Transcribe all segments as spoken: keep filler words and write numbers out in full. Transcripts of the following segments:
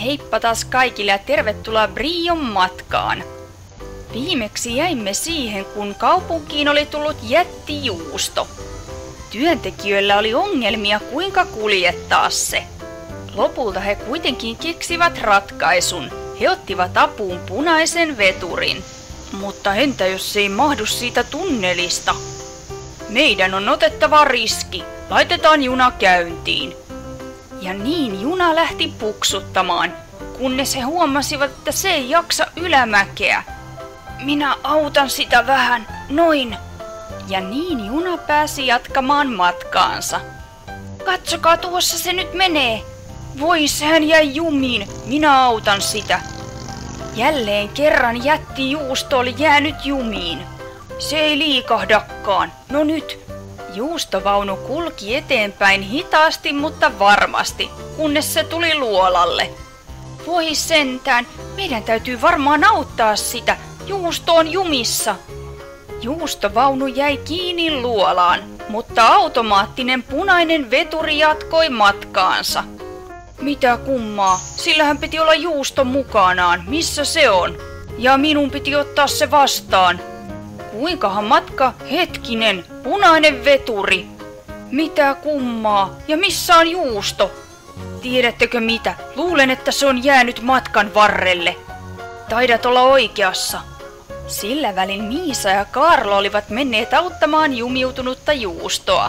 Heippa taas kaikille ja tervetuloa Brion matkaan. Viimeksi jäimme siihen, kun kaupunkiin oli tullut jättijuusto. Työntekijöillä oli ongelmia, kuinka kuljettaa se. Lopulta he kuitenkin keksivät ratkaisun. He ottivat apuun punaisen veturin. Mutta entä jos se ei mahdu siitä tunnelista? Meidän on otettava riski. Laitetaan juna käyntiin. Ja niin juna lähti puksuttamaan, kunnes he huomasivat, että se ei jaksa ylämäkeä. Minä autan sitä vähän, noin. Ja niin juna pääsi jatkamaan matkaansa. Katsokaa, tuossa se nyt menee. Voi, sehän jäi jumiin, minä autan sitä. Jälleen kerran jättijuusto oli jäänyt jumiin. Se ei liikahdakaan, no nyt. Juustovaunu kulki eteenpäin hitaasti, mutta varmasti, kunnes se tuli luolalle. Voi sentään, meidän täytyy varmaan auttaa sitä. Juusto on jumissa. Juustovaunu jäi kiinni luolaan, mutta automaattinen punainen veturi jatkoi matkaansa. Mitä kummaa, sillähän piti olla juusto mukanaan, missä se on? Ja minun piti ottaa se vastaan. Kuinkahan matka? Hetkinen, punainen veturi. Mitä kummaa? Ja missä on juusto? Tiedättekö mitä? Luulen, että se on jäänyt matkan varrelle. Taidat olla oikeassa. Sillä välin Miisa ja Kaarlo olivat menneet auttamaan jumiutunutta juustoa.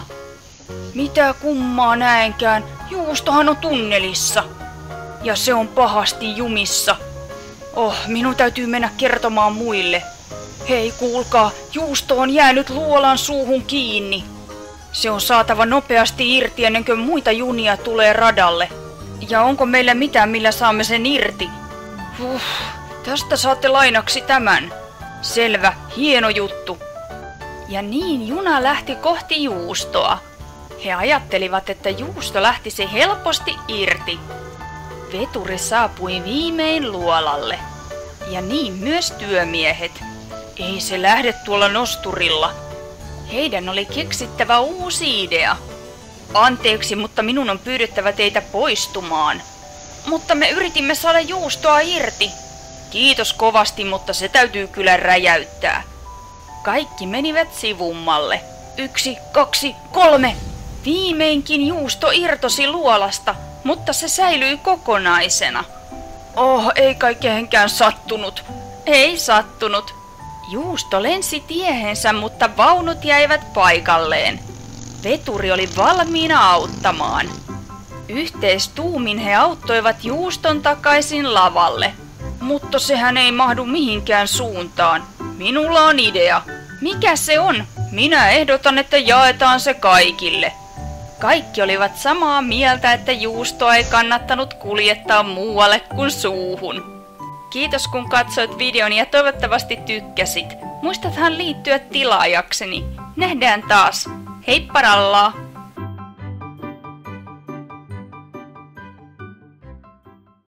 Mitä kummaa näenkään? Juustohan on tunnelissa. Ja se on pahasti jumissa. Oh, minun täytyy mennä kertomaan muille. Hei, kuulkaa, juusto on jäänyt luolan suuhun kiinni. Se on saatava nopeasti irti ennen kuin muita junia tulee radalle. Ja onko meillä mitään, millä saamme sen irti? Huh, tästä saatte lainaksi tämän. Selvä, hieno juttu. Ja niin juna lähti kohti juustoa. He ajattelivat, että juusto lähtisi helposti irti. Veturi saapui viimein luolalle. Ja niin myös työmiehet. Ei se lähde tuolla nosturilla. Heidän oli keksittävä uusi idea. Anteeksi, mutta minun on pyydettävä teitä poistumaan. Mutta me yritimme saada juustoa irti. Kiitos kovasti, mutta se täytyy kyllä räjäyttää. Kaikki menivät sivummalle. Yksi, kaksi, kolme. Viimeinkin juusto irtosi luolasta, mutta se säilyi kokonaisena. Oh, ei kai kehenkään sattunut. Ei sattunut. Juusto lensi tiehensä, mutta vaunut jäivät paikalleen. Veturi oli valmiina auttamaan. Yhteistuumin he auttoivat juuston takaisin lavalle. Mutta sehän ei mahdu mihinkään suuntaan. Minulla on idea. Mikä se on? Minä ehdotan, että jaetaan se kaikille. Kaikki olivat samaa mieltä, että juustoa ei kannattanut kuljettaa muualle kuin suuhun. Kiitos kun katsoit videon ja toivottavasti tykkäsit. Muistathan liittyä tilaajakseni. Nähdään taas. Heipparallaa!